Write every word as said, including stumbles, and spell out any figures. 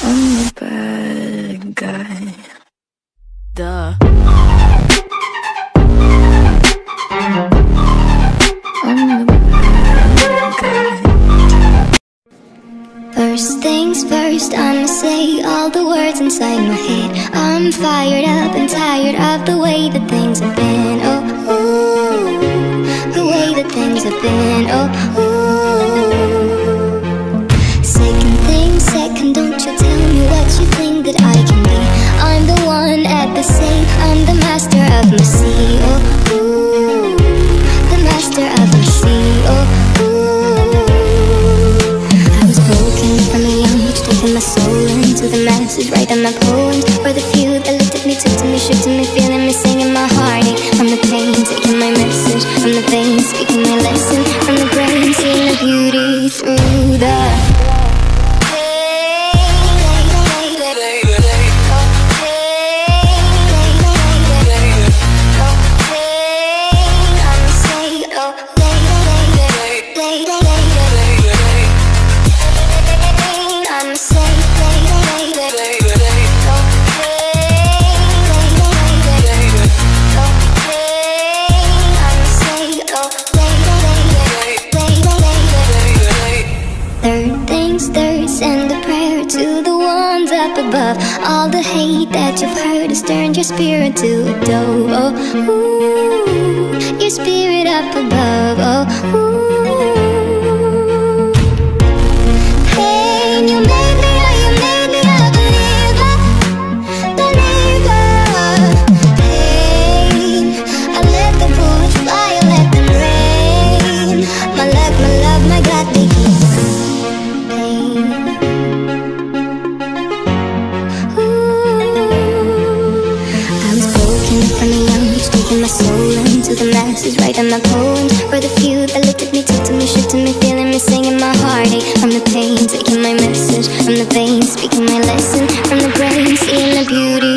I'm the bad guy. Duh. I'm the bad guy. First things first, I'ma say all the words inside my head. I'm fired up and tired of the way that things have been. Oh, ooh, the way that things have been. Oh, ooh. Second thing, second, don't you tell me what you think that I can be. I'm the one at the same, I'm the master of my sea. Oh, ooh, the master of my sea. Oh, my soul into the masses, writing my poems for the few that looked at me, took to me, shook to me, feeling me, singing my heartache from the pain, taking my message from the veins, speaking my lesson from the brain, seeing the beauty through the above. All the hate that you've heard has turned your spirit to a dove. Oh, ooh, your spirit up above. Oh, ooh. Pain, you made me, oh, you made me a believer, believer. Pain, I let the bullets fly, I let them rain. My love, my love, my God, they keep pain. My soul into the masses, writing my poems for the few that looked at me, took to me, shook to me, feeling me, singing my heartache from the pain, taking my message from the veins, speaking my lesson from the brain, seeing the beauty